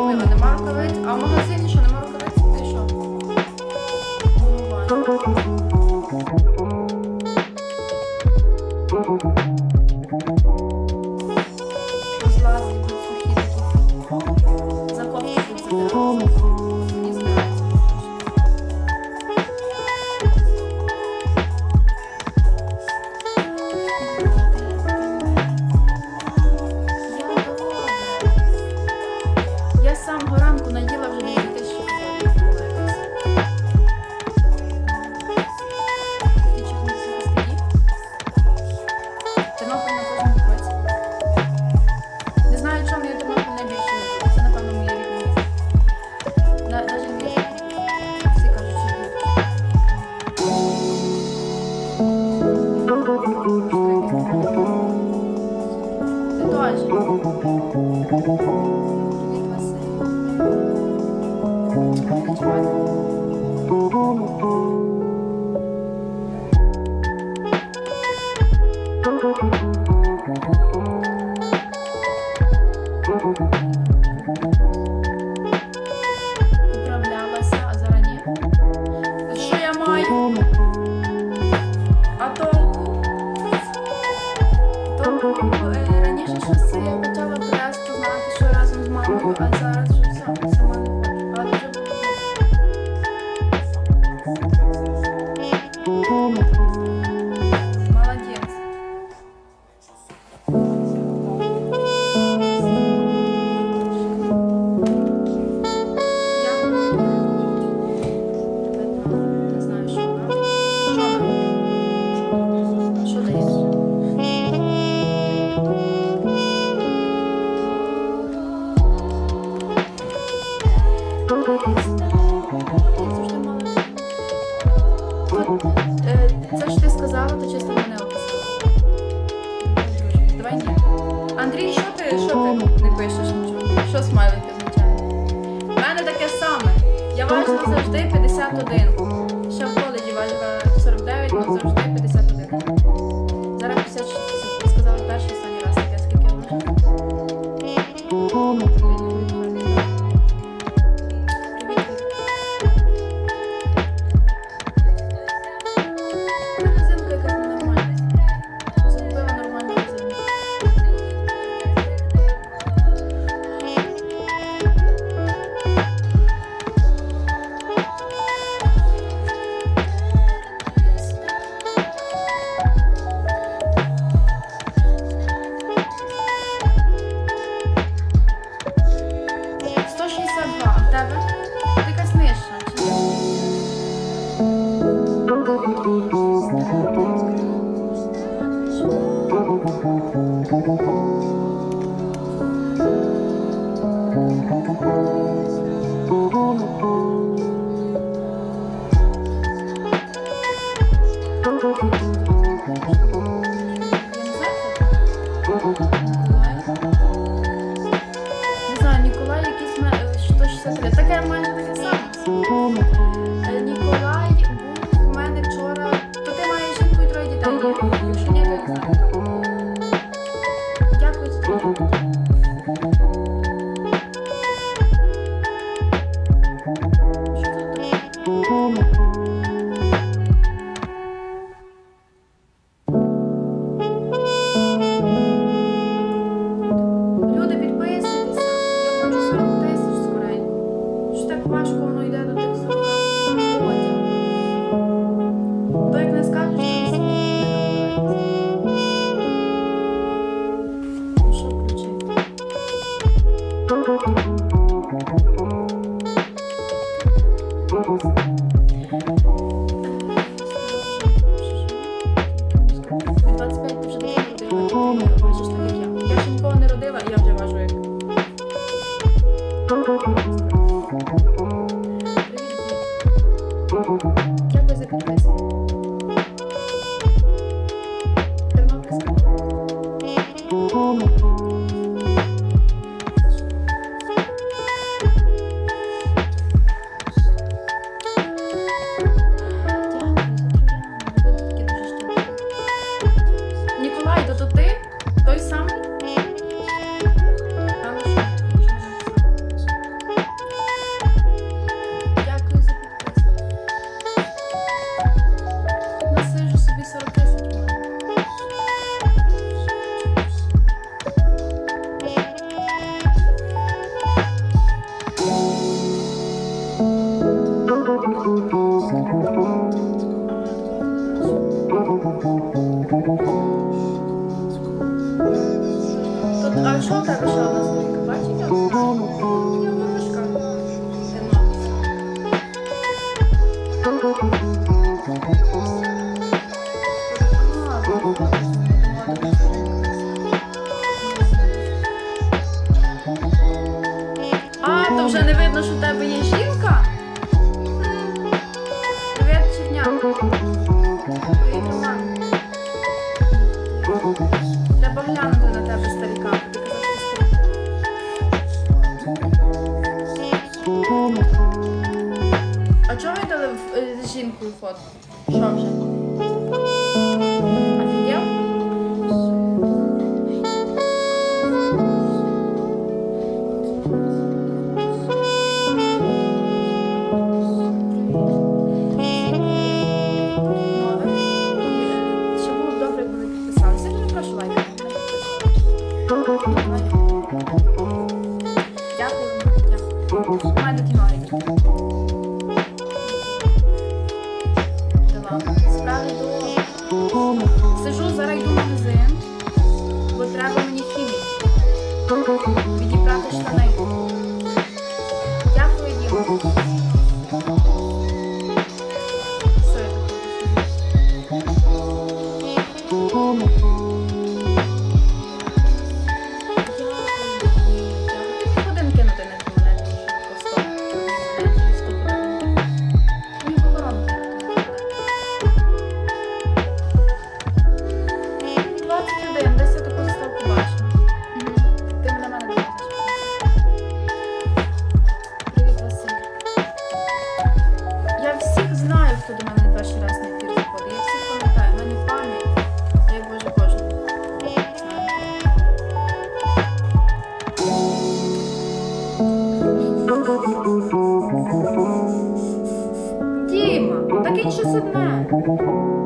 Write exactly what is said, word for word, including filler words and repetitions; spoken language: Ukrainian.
зрозуміло, нема рукавиць. А в магазині що, нема рукавиць? Ти що? Розлазить тут сухі такі. Закопки тут забираються. Мені збирається. Я з самого ранку наїла вже дві тисячі калорій. Ти чекнувся на стіні? Тернопіль на кожному кроці. Не знаю, чому я Тернопіль найбільше люблю. Це, напевно, моє рідне місце. Навіть більше. Всі кажуть, що більше. Ти теж. Привіт, Василь. Управлялася, а зараз ні. Що я маю? А толку? Толку е, раніше щось я почала прес познати, що разом з мамою, а зараз що все, сама не хочу. А дуже було. Молодець. Я не знаю, що вона. Що вона? Що даєш? Це що ти сказала, то чисто мене описала. Давай ні. Андрій, що ти, що ти не пишеш нічого? Що смайлик означає? У мене таке саме. Я важила завжди п'ятдесят один. Ще в коледжі важила сорок дев'ять, але завжди п'ятдесят один. Зараз п'ятдесят шість. Ти сказала перший останній раз таке, скільки я важила. сто шістдесят два, а в тебе? Ти якась нижча, чи не знаю, Ніколай якийсь сто шістдесят три. Таке майже таке саме. Ніколай був у мене вчора. То ти маєш жінку і троє дітей, ні? Якщо ні, то я не знаю. Дякую за тобі. Люди, підписуйтеся. Я хочу сорок тисяч скоренько. Що так важко воно йде до тих сорок потім. То як не скажеш, то не смієш. Ну що включити? Від двадцять п'ять ти вже не родила, ти важиш так, як я. Я ще нікого не родила, я вже важу як. Привіт, дід. Дякую за підписку. Тернопільська. Ніколай, то то ти? Той самий? Там що? вже не видно, що в тебе є жінка? Привіт, Черняк. Привіт, Роман. Треба глянути на тебе, старіка. Ти казав, що старіка. А чого ви дали з жінкою фотку? Що вже? Офігел? Ще було б добре, якби ви підписалися. Я не прошу лайкати. Дякую. Дякую. Маю до кінорики. Справді до... Сижу, зараз йду в магазин, бо треба мені хімії. Відібрати штани. Дякую, Діма. Все, я так. Дякую. Ти міг один кинути на дві монети, що по сто. Мені поворонки. двадцять один, десь я таку заставку бачу. Ти на мене дивишся. Привіт, Василь. Я всіх знаю, хто до мене не перший раз на ефір заходить. Я всіх пам'ятаю, в мене пам'ять. Дай Боже кожному. Діма, так інше одне.